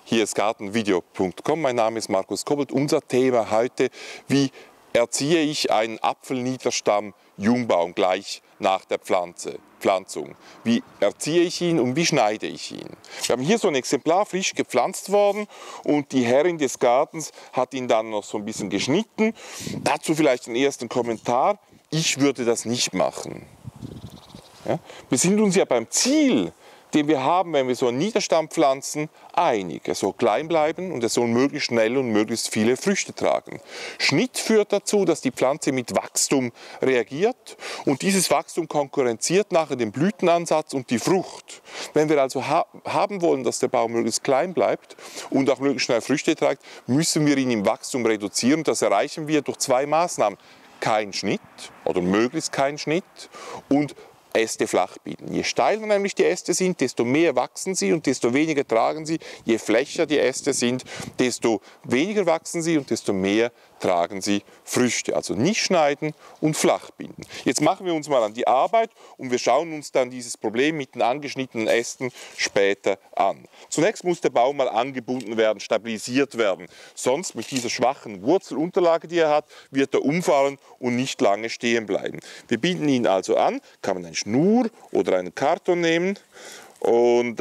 Hier ist gartenvideo.com. Mein Name ist Markus Kobold. Unser Thema heute: Wie erziehe ich einen Apfelniederstamm Jungbaum gleich nach der Pflanzung? Wie erziehe ich ihn und wie schneide ich ihn? Wir haben hier so ein Exemplar, frisch gepflanzt worden, und die Herrin des Gartens hat ihn dann noch so ein bisschen geschnitten. Dazu vielleicht den ersten Kommentar: Ich würde das nicht machen. Ja? Wir sind uns ja beim Ziel, den wir haben, wenn wir so einen Niederstamm pflanzen, einig. Er soll klein bleiben und er soll möglichst schnell und möglichst viele Früchte tragen. Schnitt führt dazu, dass die Pflanze mit Wachstum reagiert, und dieses Wachstum konkurrenziert nachher den Blütenansatz und die Frucht. Wenn wir also haben wollen, dass der Baum möglichst klein bleibt und auch möglichst schnell Früchte trägt, müssen wir ihn im Wachstum reduzieren. Das erreichen wir durch zwei Maßnahmen: kein Schnitt oder möglichst kein Schnitt und Äste flach biegen. Je steiler nämlich die Äste sind, desto mehr wachsen sie und desto weniger tragen sie. Je flächer die Äste sind, desto weniger wachsen sie und desto mehr tragen sie Früchte. Also nicht schneiden und flach binden. Jetzt machen wir uns mal an die Arbeit und wir schauen uns dann dieses Problem mit den angeschnittenen Ästen später an. Zunächst muss der Baum mal angebunden werden, stabilisiert werden. Sonst mit dieser schwachen Wurzelunterlage, die er hat, wird er umfallen und nicht lange stehen bleiben. Wir binden ihn also an, kann man eine Schnur oder einen Karton nehmen und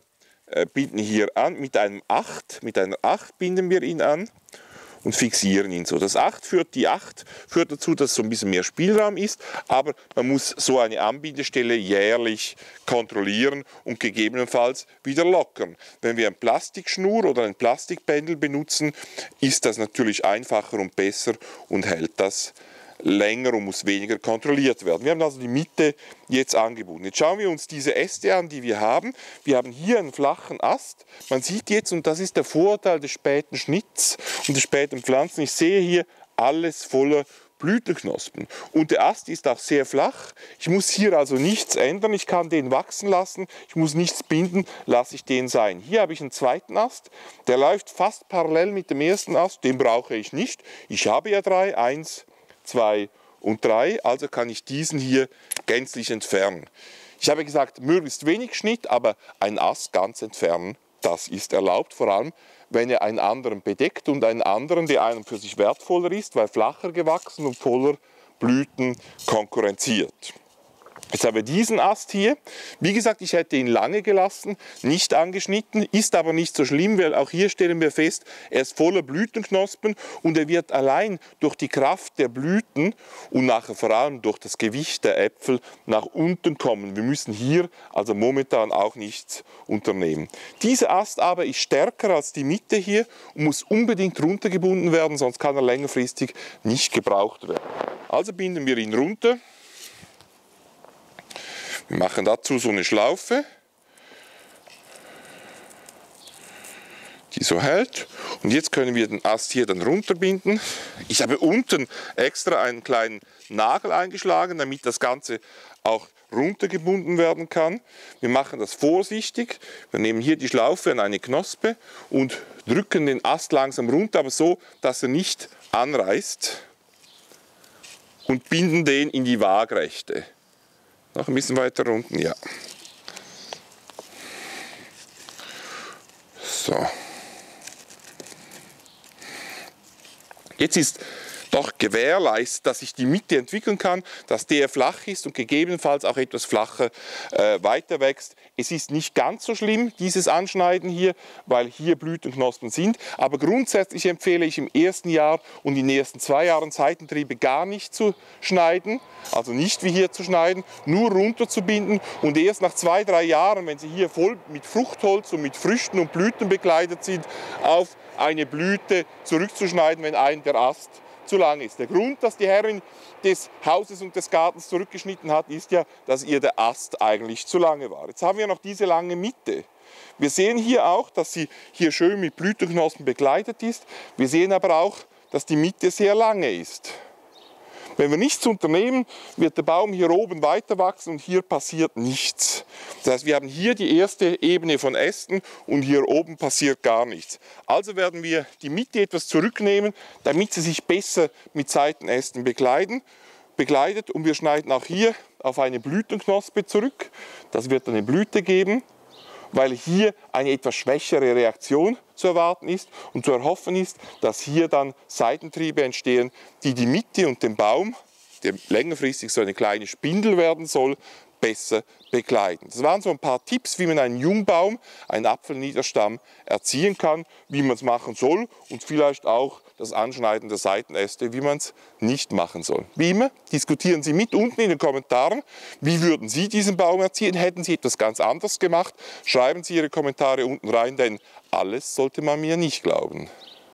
binden hier an mit einer Acht binden wir ihn an und fixieren ihn so. Die Acht führt dazu, dass so ein bisschen mehr Spielraum ist, aber man muss so eine Anbindestelle jährlich kontrollieren und gegebenenfalls wieder lockern. Wenn wir eine Plastikschnur oder ein Plastikbändel benutzen, ist das natürlich einfacher und besser und hält das länger und muss weniger kontrolliert werden. Wir haben also die Mitte jetzt angebunden. Jetzt schauen wir uns diese Äste an, die wir haben. Wir haben hier einen flachen Ast. Man sieht jetzt, und das ist der Vorteil des späten Schnitts und des späten Pflanzen, ich sehe hier alles voller Blütenknospen. Und der Ast ist auch sehr flach. Ich muss hier also nichts ändern. Ich kann den wachsen lassen. Ich muss nichts binden, lasse ich den sein. Hier habe ich einen zweiten Ast. Der läuft fast parallel mit dem ersten Ast. Den brauche ich nicht. Ich habe ja drei. 1, 2 und 3, also kann ich diesen hier gänzlich entfernen. Ich habe gesagt, möglichst wenig Schnitt, aber ein Ast ganz entfernen, das ist erlaubt, vor allem wenn er einen anderen bedeckt und einen anderen, der einem für sich wertvoller ist, weil flacher gewachsen und voller Blüten konkurrenziert. Jetzt haben wir diesen Ast hier. Wie gesagt, ich hätte ihn lange gelassen, nicht angeschnitten, ist aber nicht so schlimm, weil auch hier stellen wir fest, er ist voller Blütenknospen und er wird allein durch die Kraft der Blüten und nachher vor allem durch das Gewicht der Äpfel nach unten kommen. Wir müssen hier also momentan auch nichts unternehmen. Dieser Ast aber ist stärker als die Mitte hier und muss unbedingt runtergebunden werden, sonst kann er längerfristig nicht gebraucht werden. Also binden wir ihn runter. Wir machen dazu so eine Schlaufe, die so hält. Und jetzt können wir den Ast hier dann runterbinden. Ich habe unten extra einen kleinen Nagel eingeschlagen, damit das Ganze auch runtergebunden werden kann. Wir machen das vorsichtig. Wir nehmen hier die Schlaufe an eine Knospe und drücken den Ast langsam runter, aber so, dass er nicht anreißt, und binden den in die Waagrechte. Noch ein bisschen weiter unten, ja. So. Jetzt ist doch gewährleistet, dass ich die Mitte entwickeln kann, dass der flach ist und gegebenenfalls auch etwas flacher weiter wächst. Es ist nicht ganz so schlimm, dieses Anschneiden hier, weil hier Blütenknospen sind. Aber grundsätzlich empfehle ich im ersten Jahr und in den ersten 2 Jahren Seitentriebe gar nicht zu schneiden. Also nicht wie hier zu schneiden, nur runterzubinden und erst nach 2, 3 Jahren, wenn sie hier voll mit Fruchtholz und mit Früchten und Blüten bekleidet sind, auf eine Blüte zurückzuschneiden, wenn der Ast zu lang ist. Der Grund, dass die Herrin des Hauses und des Gartens zurückgeschnitten hat, ist ja, dass ihr der Ast eigentlich zu lange war. Jetzt haben wir noch diese lange Mitte. Wir sehen hier auch, dass sie hier schön mit Blütenknospen bekleidet ist. Wir sehen aber auch, dass die Mitte sehr lange ist. Wenn wir nichts unternehmen, wird der Baum hier oben weiter wachsen und hier passiert nichts. Das heißt, wir haben hier die erste Ebene von Ästen und hier oben passiert gar nichts. Also werden wir die Mitte etwas zurücknehmen, damit sie sich besser mit Seitenästen begleitet, und wir schneiden auch hier auf eine Blütenknospe zurück. Das wird eine Blüte geben. weil hier eine etwas schwächere Reaktion zu erwarten ist und zu erhoffen ist, dass hier dann Seitentriebe entstehen, die die Mitte und den Baum, der längerfristig so eine kleine Spindel werden soll, besser begleiten. Das waren so ein paar Tipps, wie man einen Jungbaum, einen Apfelniederstamm erziehen kann, wie man es machen soll und vielleicht auch das Anschneiden der Seitenäste, wie man es nicht machen soll. Wie immer, diskutieren Sie mit unten in den Kommentaren, wie würden Sie diesen Baum erziehen? Hätten Sie etwas ganz anderes gemacht? Schreiben Sie Ihre Kommentare unten rein, denn alles sollte man mir nicht glauben.